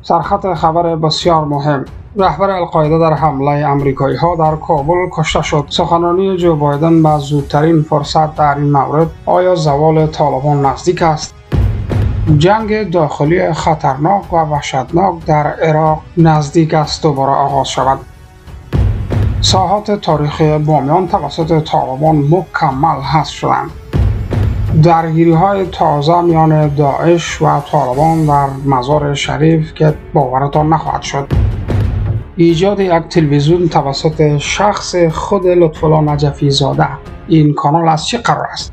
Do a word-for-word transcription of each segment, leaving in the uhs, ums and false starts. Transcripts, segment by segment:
سرخط خبر بسیار مهم: رهبر القاعده در حمله امریکایی ها در کابل کشته شد. سخنرانی جو بایدن به زودترین فرصت در این مورد: آیا زوال طالبان نزدیک است؟ جنگ داخلی خطرناک و وحشتناک در عراق نزدیک است دوباره آغاز شود. ساحات تاریخی بامیان توسط طالبان مکمل حذف شدند. درگیری های تازه میان داعش و طالبان در مزار شریف که باورتان نخواهد شد. ایجاد یک تلویزیون توسط شخص خود لطفالله نجفی زاده. این کانال از چه قرار است؟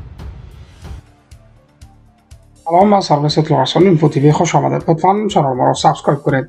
سلام، از سرویس اطلاع رسانی اینفو تیوی خوش آمدید. لطفاً چنل ما را سابسکرایب کنید.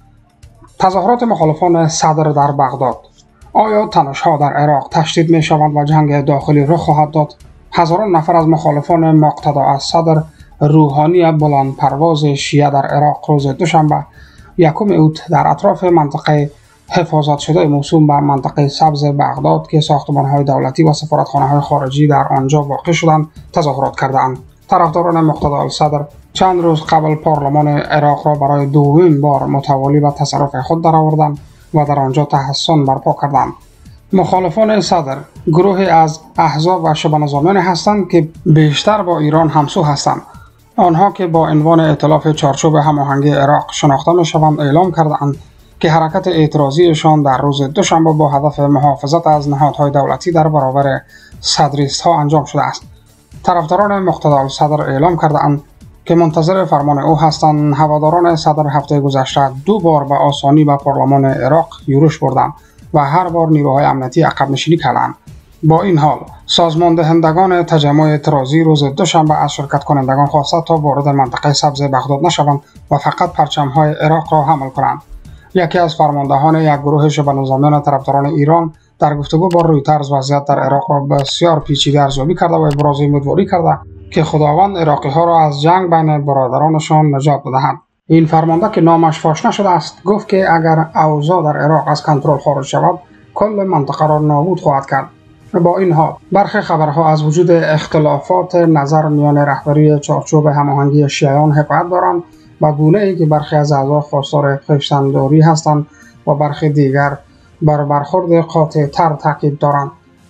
تظاهرات مخالفان صدر در بغداد: آیا تنش‌ها در عراق تشدید می شوند و جنگ داخلی رخ خواهد داد؟ هزاران نفر از مخالفان مقتدا از صدر روحانی بلند پرواز شیعه در عراق روز دوشنبه یکم اوت در اطراف منطقه حفاظت شده موسوم به منطقه سبز بغداد که ساختمان‌های دولتی و سفارتخانه‌های خارجی در آنجا واقع شدند تظاهرات کردند. طرفداران مقتدا الصدر چند روز قبل پارلمان عراق را برای دومین بار متوالی به تصرف خود درآوردند و در آنجا تحصن برپا کردند. مخالفان صدر گروهی از احزاب و شبه نظامیان هستند که بیشتر با ایران همسو هستند. آنها که با عنوان ائتلاف چارچوب هماهنگی عراق شناخته می‌شوند اعلام کردند که حرکت اعتراضیشان در روز دوشنبه با هدف محافظت از نهادهای دولتی در برابر صدریست‌ها انجام شده است. طرفداران مقتدا الصدر اعلام کردند که منتظر فرمان او هستند. هواداران صدر هفته گذشته دو بار به آسانی به پارلمان عراق یورش بردند و هر بار نیروهای امنیتی عقب نشینی کردند. با این حال سازمان دهندگان تجمع اعتراضی روز دوشنبه از شرکت کنندگان خواست تا وارد منطقه سبز بغداد نشوند و فقط پرچم‌های عراق را حمل کنند. یکی از فرماندهان یک گروه شبه نظامیان طرفداران ایران در گفتگو با رویترز وضعیت در عراق را بسیار پیچیده ارزیابی کرده و ابراز امیدواری کرده که خداوند عراقی‌ها را از جنگ بین برادرانشان نجات بدهد. این فرمانده که نامش فاش نشده است گفت که اگر اوضاع در عراق از کنترل خارج شود کل منطقه را نابود خواهد کرد. با این حال برخی خبرها از وجود اختلافات نظر میان رهبری چارچوب هماهنگی شیعیان حکایت دارند و گونه‌ای که برخی از اعضا خواستار خویشتن‌داری هستند و برخی دیگر بر برخورد قاطع‌تر تاکید دارند.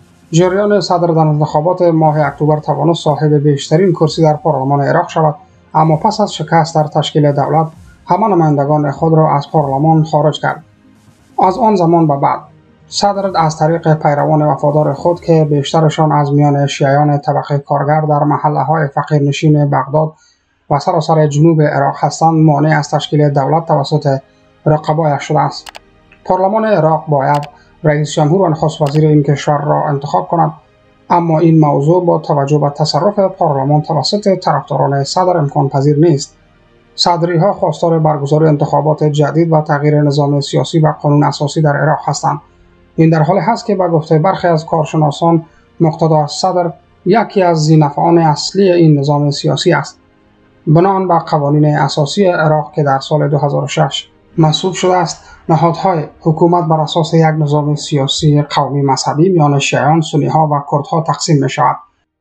جریان صدر در انتخابات ماه اکتبر توانست صاحب بیشترین کرسی در پارلمان عراق شود، اما پس از شکست در تشکیل دولت همه نمایندگان خود را از پارلمان خارج کرد. از آن زمان به بعد صدر از طریق پیروان وفادار خود که بیشترشان از میان شیعیان طبقه کارگر در محله‌های فقیرنشین بغداد و سراسر جنوب عراق هستند مانع از تشکیل دولت توسط رقبایش شده است. پارلمان عراق باید رئیس جمهور و نخست وزیر این کشور را انتخاب کند، اما این موضوع با توجه به تصرف پارلمان توسط طرفداران صدر امکان پذیر نیست. صدری‌ها خواستار برگزاری انتخابات جدید و تغییر نظام سیاسی و قانون اساسی در عراق هستند. این در حالی است که به گفته برخی از کارشناسان مقتدا الصدر یکی از ذی‌نفعان اصلی این نظام سیاسی است. بناء بر قوانین اساسی عراق که در سال دو هزار و شش منصوب شده است، نهادهای حکومت بر اساس یک نظام سیاسی قومی مذهبی میان شیعیان، سنی‌ها و کردها تقسیم می شود.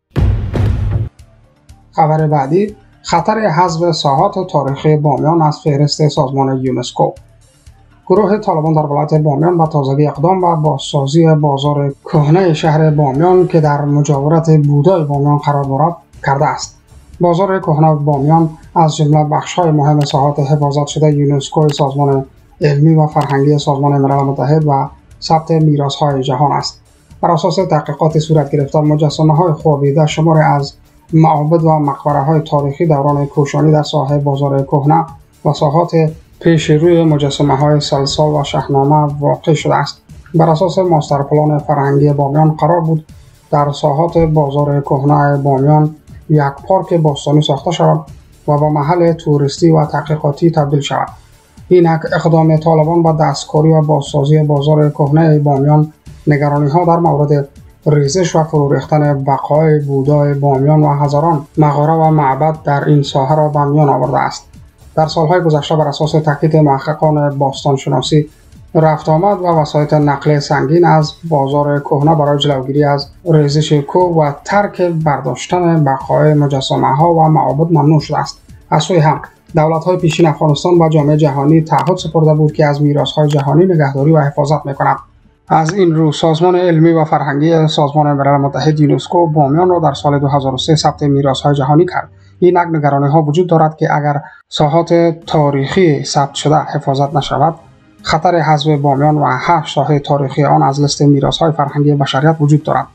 خبر بعدی: خطر حذف ساحات تاریخی بامیان از فهرست سازمان یونسکو. گروه طالبان در ولایت بامیان با تازگی اقدام و بازسازی بازار کهنه شهر بامیان که در مجاورت بودای بامیان قرار دارد کرده است. بازار کهنه بامیان از جمله بخش‌های مهم ساحات حفاظت شده یونسکو، سازمان علمی و فرهنگی سازمان ملل متحد و ثبت میراث‌های جهان است. بر اساس تحقیقات صورت گرفته مجسمه‌های خوابیده شماری از معابد و مقبره‌های تاریخی دوران کوشانی در ساحه بازار کهنه و ساحات پیش روی مجسمه‌های سلسال و شاهنامه واقع شده است. بر اساس ماستر پلان فرهنگی بامیان قرار بود در ساحات بازار کهنه بامیان یک پارک باستانی ساخته شود و به محل توریستی و تحقیقاتی تبدیل شود. این اقدام طالبان با دستکاری و بازسازی بازار کهنه بامیان نگرانی‌ها در مورد ریزش و فرو ریختن بقای بودای بامیان و هزاران مغاره و معبد در این ساحه را به میان آورده است. در سالهای گذشته بر اساس تاکید محققان باستانشناسی، رفت آمد و وسایط نقلیه سنگین از بازار کهنه برای جلوگیری از ریزش کوه و ترک برداشتن بقای مجسمه‌ها و معابد ممنوع شده است. از سوی هم دولت‌های پیشین افغانستان و جامعه جهانی تعهد سپرده بود که از میراث‌های جهانی نگهداری و حفاظت می‌کند. از این رو سازمان علمی و فرهنگی سازمان ملل متحد یونسکو بامیان را در سال دو هزار و سه ثبت میراث‌های جهانی کرد. این یک نگرانی‌ها وجود دارد که اگر ساحات تاریخی ثبت شده حفاظت نشود، خطر حذف بامیان و هشت ساحه تاریخی آن از لیست میراث‌های فرهنگی بشریت وجود دارد.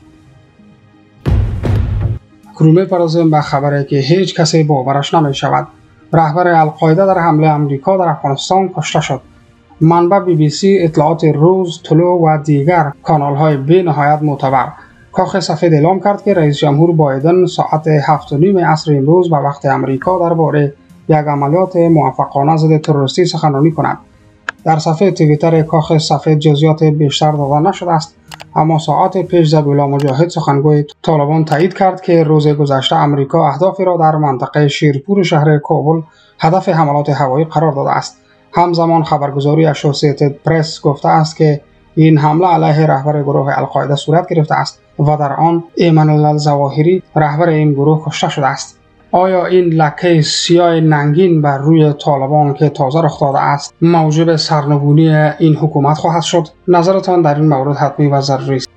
اکنون می‌پردازیم به خبری که هیچ کسی باورش نمی‌شود. رهبر القاعده در حمله آمریکا در افغانستان کشته شد. منبع بی بی سی، اطلاعات روز، طلوع و دیگر کانال‌های بی نهایت معتبر. کاخ سفید اعلام کرد که رئیس جمهور بایدن ساعت هفت و نیم عصر امروز به وقت آمریکا درباره یک عملیات موفقانه ضد تروریستی سخنرانی کند. در صفحه توییتر کاخ سفید جزئیات بیشتر داده نشده است، اما ساعت پیش ذبیحالله مجاهد سخنگوی طالبان تایید کرد که روز گذشته آمریکا اهدافی را در منطقه شیرپور شهر کابل هدف حملات هوایی قرار داده است. همزمان خبرگزاری اسوسییتد پرس گفته است که این حمله علیه رهبر گروه القاعده صورت گرفته است و در آن ایمن الظواهری رهبر این گروه کشته شده است. آیا این لکه سیاه ننگین بر روی طالبان که تازه رخ داده است موجب سرنگونی این حکومت خواهد شد؟ نظرتان در این مورد حتمی و ضروری است.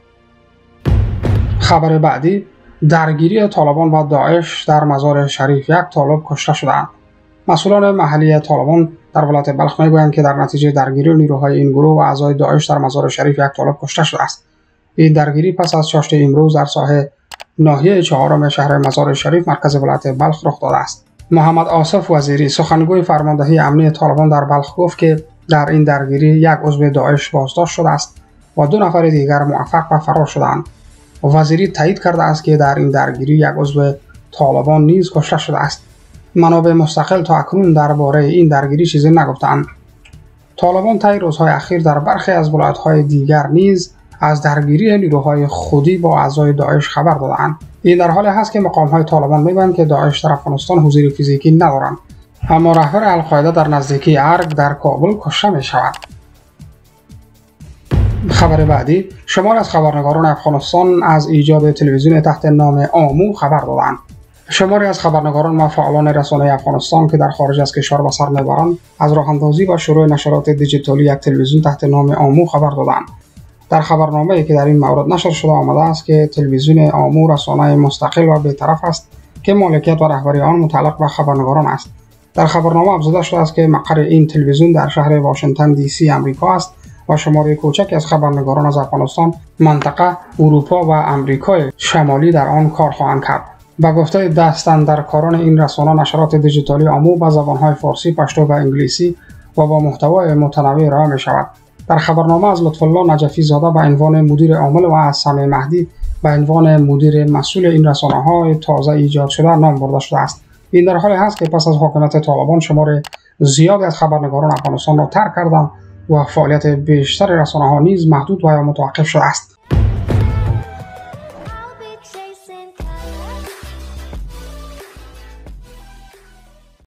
خبر بعدی، درگیری طالبان و داعش در مزار شریف، یک طالب کشته شدند. مسئولان محلی طالبان در ولایت بلخ میگویند که در نتیجه درگیری نیروهای این گروه و اعضای داعش در مزار شریف یک طالب کشته شده است. این درگیری پس از چاشت امروز در ساحه ناحیه چهارم شهر مزار شریف مرکز ولایت بلخ رخ داده است. محمد آصف وزیری، سخنگوی فرماندهی امنی طالبان در بلخ، گفت که در این درگیری یک عضو داعش بازداشت شده است و دو نفر دیگر موفق به فرار شدند. وزیری تایید کرده است که در این درگیری یک عضو طالبان نیز کشته شده است. منابع مستقل تا اکنون درباره این درگیری چیزی نگفتند. طالبان طی روزهای اخیر در برخی از ولایت‌های دیگر نیز از درگیری نیروهای خودی با اعضای داعش خبر دادند. این در حالی است که مقام‌های طالبان می‌گویند که داعش در افغانستان حضور فیزیکی ندارند، اما رهبر القاعده در نزدیکی ارگ در کابل کشته می‌شود. خبر بعدی، شماری از خبرنگاران افغانستان از ایجاد تلویزیون تحت نام آمو خبر دادند. شماری از خبرنگاران و فعالان رسانه افغانستان که در خارج از کشور به سر میبرند از راه اندازی و شروع نشرات دیجیتالی یک تلویزیون تحت نام آمو خبر دادند. در خبرنامه‌ای که در این مورد نشر شده آمده است که تلویزیون آمو رسانه مستقل و بی‌طرف است که مالکیت و رهبری آن متعلق به خبرنگاران است. در خبرنامه افزوده شده است که مقر این تلویزیون در شهر واشنگتن دی سی آمریکا است و شماری کوچکی از خبرنگاران از افغانستان، منطقه، اروپا و آمریکای شمالی در آن کار خواهند کرد. با گفته دستاندرکاران این رسانه، نشرات دیجیتالی آمو با زبان‌های فارسی، پشتو و انگلیسی و با محتوای متنوع ارائه می‌شود. در خبرنامه از لطف‌الله نجفی زاده به عنوان مدیر عامل و از سمیع مهدی به عنوان مدیر مسئول این رسانه‌های تازه ایجاد شده نام برده شده است. این در حالی است که پس از حکومت طالبان شمار زیادی از خبرنگاران افغانستان را ترک کردند و فعالیت بیشتر رسانه‌ها نیز محدود و یا متوقف شده است.